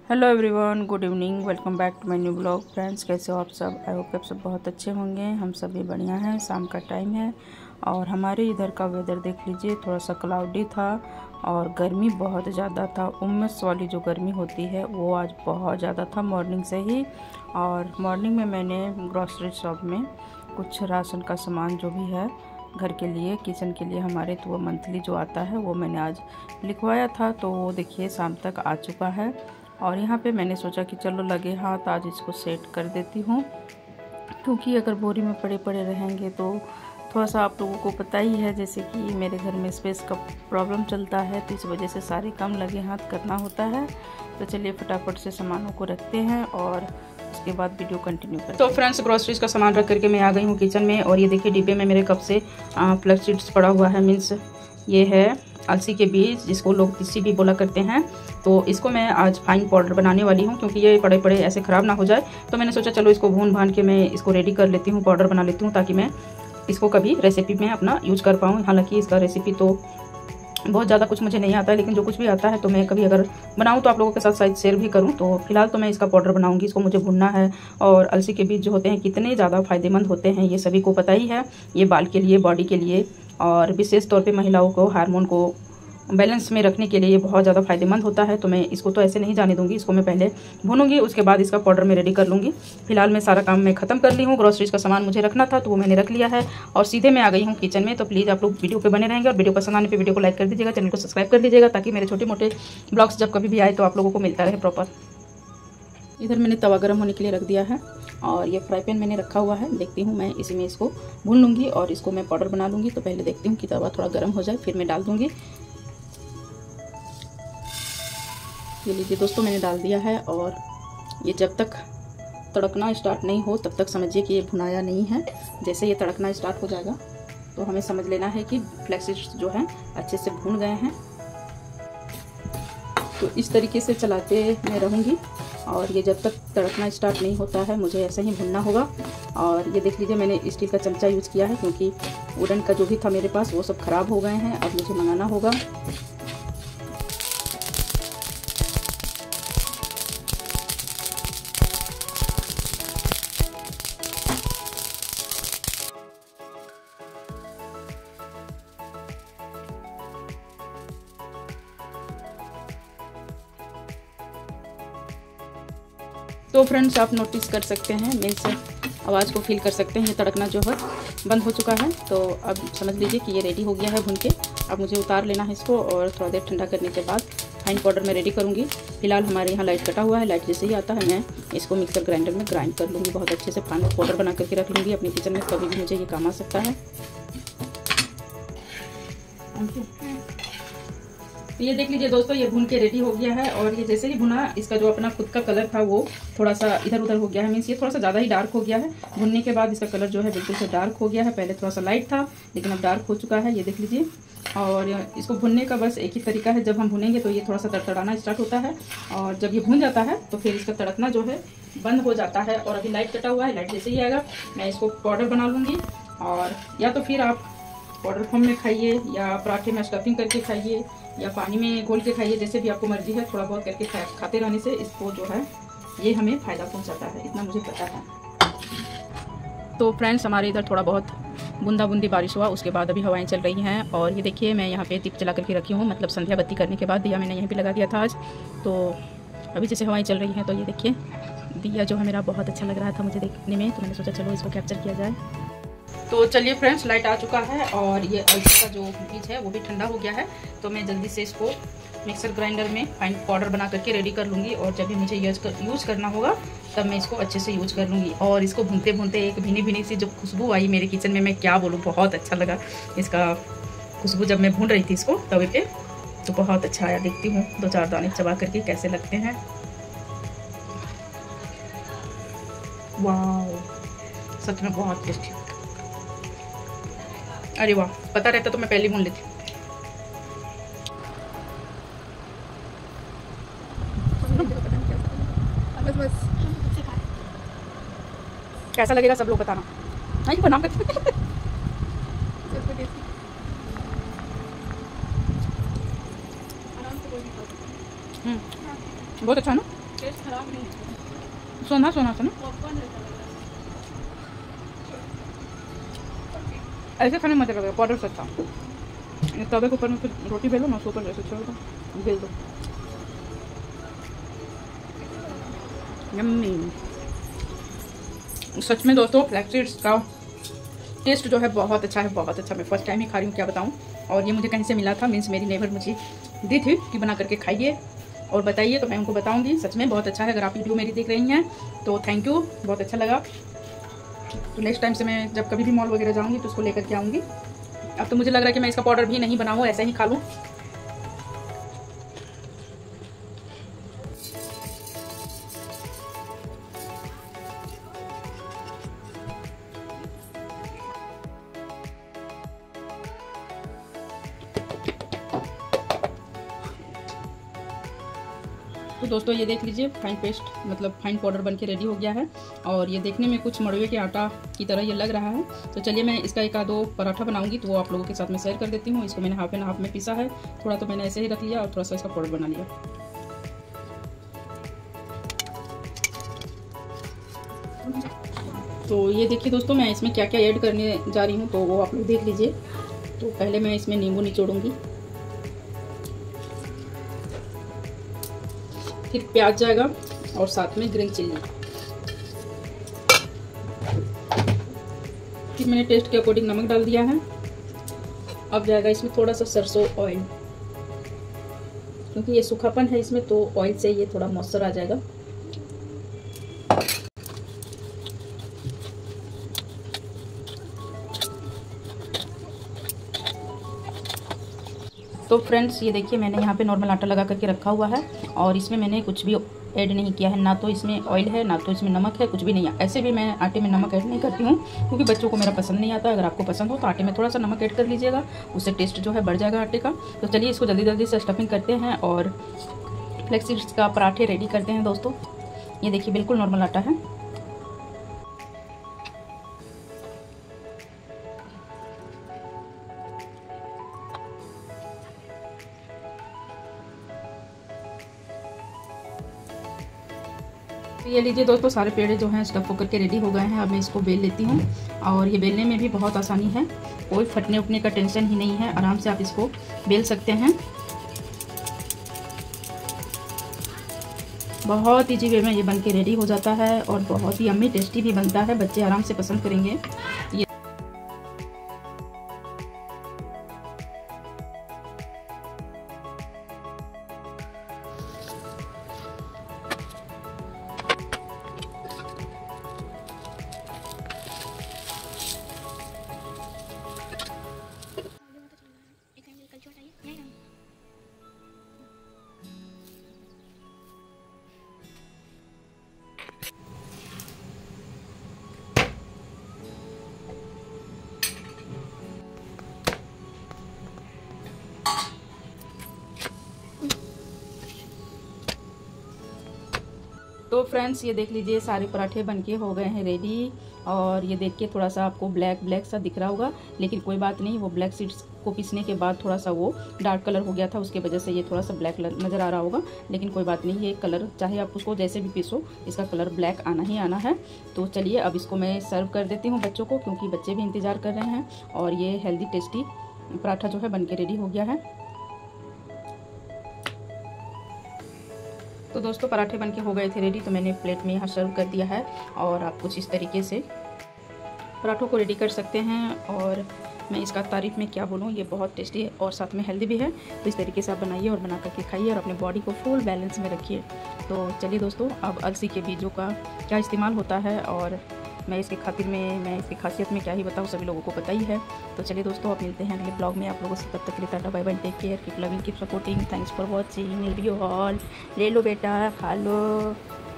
Hello everyone, good evening. Welcome back to my new blog. Friends, कैसे हो आप सब? आई होप आप सब बहुत अच्छे होंगे। हम सब भी बढ़िया हैं। शाम का टाइम है और हमारे इधर का वेदर देख लीजिए, थोड़ा सा क्लाउडी था और गर्मी बहुत ज़्यादा था। उमस वाली जो गर्मी होती है वो आज बहुत ज़्यादा था मॉर्निंग से ही। और मॉर्निंग में मैंने ग्रॉसरी शॉप में कुछ राशन का सामान जो भी है घर के लिए, किचन के लिए हमारे, तो वो मंथली जो आता है वो मैंने आज लिखवाया था। तो वो देखिए शाम तक आ चुका है। और यहाँ पे मैंने सोचा कि चलो लगे हाथ आज इसको सेट कर देती हूँ, क्योंकि अगर बोरी में पड़े पड़े रहेंगे तो थोड़ा सा आप लोगों को पता ही है, जैसे कि मेरे घर में स्पेस का प्रॉब्लम चलता है, तो इस वजह से सारे काम लगे हाथ करना होता है। तो चलिए फटाफट से सामानों को रखते हैं और उसके बाद वीडियो कंटिन्यू करते हैं। तो फ्रेंड्स, ग्रोसरीज का सामान रख करके मैं आ गई हूँ किचन में। और ये देखिए डिब्बे में मेरे कब से फ्लैक्स सीड्स पड़ा हुआ है, मीन्स ये है अलसी के बीज, जिसको लोग तिस्सी भी बोला करते हैं। तो इसको मैं आज फाइन पाउडर बनाने वाली हूँ, क्योंकि ये पड़े पड़े ऐसे ख़राब ना हो जाए। तो मैंने सोचा चलो इसको भून भान के मैं इसको रेडी कर लेती हूँ, पाउडर बना लेती हूँ, ताकि मैं इसको कभी रेसिपी में अपना यूज कर पाऊँ। हालांकि इसका रेसिपी तो बहुत ज़्यादा कुछ मुझे नहीं आता है, लेकिन जो कुछ भी आता है तो मैं कभी अगर बनाऊँ तो आप लोगों के साथ शायद शेयर भी करूँ। तो फिलहाल तो मैं इसका पाउडर बनाऊँगी। इसको मुझे भुनना है। और अलसी के बीज जो होते हैं कितने ज़्यादा फायदेमंद होते हैं ये सभी को पता ही है। ये बाल के लिए, बॉडी के लिए और विशेष तौर पे महिलाओं को हार्मोन को बैलेंस में रखने के लिए ये बहुत ज़्यादा फायदेमंद होता है। तो मैं इसको तो ऐसे नहीं जाने दूंगी, इसको मैं पहले भूनूंगी, उसके बाद इसका पाउडर मैं रेडी कर लूँगी। फिलहाल मैं सारा काम मैं ख़त्म कर ली हूँ। ग्रोसरीज का सामान मुझे रखना था तो वो मैंने रख लिया है और सीधे मैं आ गई हूँ किचन में। तो प्लीज़ आप लोग वीडियो पे बने रहेंगे और वीडियो पसंद आने पर वीडियो को लाइक कर दीजिएगा, चैनल को सब्सक्राइब कर दीजिएगा, ताकि मेरे छोटे मोटे ब्लॉग्स जब कभी भी आए तो आप लोगों को मिलता रहे प्रॉपर। इधर मैंने तवा गर्म होने के लिए रख दिया है और ये फ्राई पैन मैंने रखा हुआ है। देखती हूँ मैं इसी में इसको भून लूँगी और इसको मैं पाउडर बना लूँगी। तो पहले देखती हूँ कि तवा थोड़ा गर्म हो जाए, फिर मैं डाल दूँगी। ये लीजिए दोस्तों, मैंने डाल दिया है। और ये जब तक तड़कना स्टार्ट नहीं हो तब तक समझिए कि ये भुनाया नहीं है। जैसे ये तड़कना स्टार्ट हो जाएगा तो हमें समझ लेना है कि फ्लैक्स सीड्स जो हैं अच्छे से भून गए हैं। तो इस तरीके से चलाते मैं रहूँगी और ये जब तक तड़कना स्टार्ट नहीं होता है मुझे ऐसे ही भुनना होगा। और ये देख लीजिए, मैंने स्टील का चमचा यूज़ किया है, क्योंकि वुडन का जो भी था मेरे पास वो सब ख़राब हो गए हैं। अब मुझे मंगाना होगा। तो फ्रेंड्स, आप नोटिस कर सकते हैं, मीन्स आवाज़ को फील कर सकते हैं, ये तड़कना जो है बंद हो चुका है। तो अब समझ लीजिए कि ये रेडी हो गया है भून के। अब मुझे उतार लेना है इसको और थोड़ा देर ठंडा करने के बाद फाइन पाउडर में रेडी करूँगी। फिलहाल हमारे यहाँ लाइट कटा हुआ है। लाइट जैसे ही आता है मैं इसको मिक्सर ग्राइंडर में ग्राइंड कर लूँगी। बहुत अच्छे से फाइन पाउडर बना करके रख लूँगी अपने किचन में, कभी भी मुझे ये काम आ सकता है। तो ये देख लीजिए दोस्तों, ये भून के रेडी हो गया है। और ये जैसे ही भुना, इसका जो अपना खुद का कलर था वो थोड़ा सा इधर उधर हो गया है, मीन्स ये थोड़ा सा ज़्यादा ही डार्क हो गया है। भुनने के बाद इसका कलर जो है बिल्कुल से डार्क हो गया है। पहले थोड़ा सा लाइट था लेकिन अब डार्क हो चुका है, ये देख लीजिए। और इसको भुनने का बस एक ही तरीका है, जब हम भुनेंगे तो ये थोड़ा सा तड़तड़ाना स्टार्ट होता है और जब ये भुन जाता है तो फिर इसका तड़कना जो है बंद हो जाता है। और अभी लाइट कटा हुआ है, लाइट जैसे ही आएगा मैं इसको पाउडर बना लूँगी। और या तो फिर आप पाउडर फॉर्म में खाइए, या पराठे में स्टफिंग करके खाइए, या पानी में घोल के खाइए, जैसे भी आपको मर्जी है। थोड़ा बहुत करके खाते रहने से इसको जो है ये हमें फ़ायदा पहुंचाता है, इतना मुझे पता है। तो फ्रेंड्स, हमारे इधर थोड़ा बहुत बूंदा बूंदी बारिश हुआ, उसके बाद अभी हवाएं चल रही हैं। और ये देखिए, मैं यहाँ पे दीप जला करके रखी हूँ, मतलब संध्या बत्ती करने के बाद दिया मैंने यहीं पे लगा दिया था आज। तो अभी जैसे हवाएं चल रही हैं तो ये देखिए दिया जो है मेरा बहुत अच्छा लग रहा था मुझे देखने में, तो मैंने सोचा चलो इसको कैप्चर किया जाए। तो चलिए फ्रेंड्स, लाइट आ चुका है और ये अलसी का जो बीज है वो भी ठंडा हो गया है। तो मैं जल्दी से इसको मिक्सर ग्राइंडर में फाइन पाउडर बना करके रेडी कर लूँगी। और जब भी मुझे यूज़ करना होगा तब मैं इसको अच्छे से यूज़ कर लूँगी। और इसको भूनते भूनते एक भीनी भीनी सी जो खुशबू आई मेरे किचन में, मैं क्या बोलूँ, बहुत अच्छा लगा इसका खुशबू। जब मैं भून रही थी इसको तवे पे तो बहुत अच्छा आया। देखती हूँ 2-4 दाने चबा करके कैसे लगते हैं। वाह, सच में बहुत टेस्टी। अरे वाह, पता रहता तो मैं पहले भून लेती। कैसा लगेगा सब लोग बताना। नहीं बना कर बहुत अच्छा है ना। सोना सोना सोना ऐसे खाने में मजा लगेगा, पाउडर से अच्छा। तवे के ऊपर में फिर रोटी बेलो ना, उसके ऊपर ऐसे छोड़ दो, बेल दो। यम्मी। सच में दोस्तों फ्लैक्स सीड्स का टेस्ट जो है बहुत अच्छा है, बहुत अच्छा। मैं फर्स्ट टाइम ही खा रही हूँ, क्या बताऊँ। और ये मुझे कहीं से मिला था, मीन्स मेरी नेबर मुझे दी थी कि बना करके खाइए और बताइए, तो मैं उनको बताऊंगी। सच में बहुत अच्छा है। अगर आप वीडियो मेरी देख रही हैं तो थैंक यू, बहुत अच्छा लगा। तो नेक्स्ट टाइम से मैं जब कभी भी मॉल वगैरह जाऊंगी तो उसको लेकर के आऊँगी। अब तो मुझे लग रहा है कि मैं इसका पाउडर भी नहीं बनाऊँ, ऐसे ही खा लूँ। तो दोस्तों ये देख लीजिए, फाइन पेस्ट मतलब फाइन पाउडर बनके रेडी हो गया है। और ये देखने में कुछ मड़वे के आटा की तरह ये लग रहा है। तो चलिए मैं इसका एक आधो पराठा बनाऊंगी, तो वो आप लोगों के साथ में शेयर कर देती हूँ। इसको मैंने हाफ एंड हाफ में पीसा है, थोड़ा तो मैंने ऐसे ही रख लिया और थोड़ा सा इसका पाउडर बना लिया। तो ये देखिए दोस्तों, मैं इसमें क्या क्या ऐड करने जा रही हूँ तो वो आप लोग देख लीजिए। तो पहले मैं इसमें नींबू निचोड़ूंगी, फिर प्याज जाएगा और साथ में ग्रीन चिल्ली। फिर मैंने टेस्ट के अकॉर्डिंग नमक डाल दिया है। अब जाएगा इसमें थोड़ा सा सरसों ऑयल, क्योंकि ये सूखापन है इसमें, तो ऑयल से ये थोड़ा मॉइस्चर आ जाएगा। तो फ्रेंड्स ये देखिए, मैंने यहाँ पे नॉर्मल आटा लगा करके रखा हुआ है और इसमें मैंने कुछ भी ऐड नहीं किया है, ना तो इसमें ऑयल है ना तो इसमें नमक है, कुछ भी नहीं है। ऐसे भी मैं आटे में नमक ऐड नहीं करती हूँ क्योंकि बच्चों को मेरा पसंद नहीं आता। अगर आपको पसंद हो तो आटे में थोड़ा सा नमक ऐड कर लीजिएगा, उससे टेस्ट जो है बढ़ जाएगा आटे का। तो चलिए इसको जल्दी जल्दी से स्टफिंग करते हैं और फ्लैक्स सीड्स का पराठे रेडी करते हैं दोस्तों। ये देखिए बिल्कुल नॉर्मल आटा है। ये लीजिए दोस्तों, सारे पेड़े जो हैं स्टफ होकर के रेडी हो गए हैं। अब मैं इसको बेल लेती हूँ और ये बेलने में भी बहुत आसानी है, कोई फटने उठने का टेंशन ही नहीं है। आराम से आप इसको बेल सकते हैं, बहुत इजी वे में ये बन के रेडी हो जाता है और बहुत ही यम्मी टेस्टी भी बनता है। बच्चे आराम से पसंद करेंगे ये। तो फ्रेंड्स ये देख लीजिए, सारे पराठे बनके हो गए हैं रेडी। और ये देख के थोड़ा सा आपको ब्लैक ब्लैक सा दिख रहा होगा, लेकिन कोई बात नहीं, वो ब्लैक सीड्स को पीसने के बाद थोड़ा सा वो डार्क कलर हो गया था, उसके वजह से ये थोड़ा सा ब्लैक नज़र आ रहा होगा। लेकिन कोई बात नहीं, ये कलर चाहे आप उसको जैसे भी पीसो, इसका कलर ब्लैक आना ही आना है। तो चलिए अब इसको मैं सर्व कर देती हूँ बच्चों को, क्योंकि बच्चे भी इंतज़ार कर रहे हैं। और ये हेल्दी टेस्टी पराठा जो है बन के रेडी हो गया है। तो दोस्तों पराठे बनके हो गए थे रेडी, तो मैंने प्लेट में यहाँ सर्व कर दिया है। और आप कुछ इस तरीके से पराठों को रेडी कर सकते हैं। और मैं इसका तारीफ़ में क्या बोलूँ, ये बहुत टेस्टी है और साथ में हेल्दी भी है। तो इस तरीके से आप बनाइए और बना करके खाइए और अपने बॉडी को फुल बैलेंस में रखिए। तो चलिए दोस्तों, अब अलसी के बीजों का क्या इस्तेमाल होता है और मैं इसकी खासियत में क्या ही बताऊँ, सभी लोगों को पता ही है। तो चलिए दोस्तों, अब मिलते हैं अगले ब्लॉग में आप लोगों से। तब तक के लिए tata bye bye, take care, keep loving, keep supporting, thanks for watching. Love you all. ले लो बेटा, खा लो।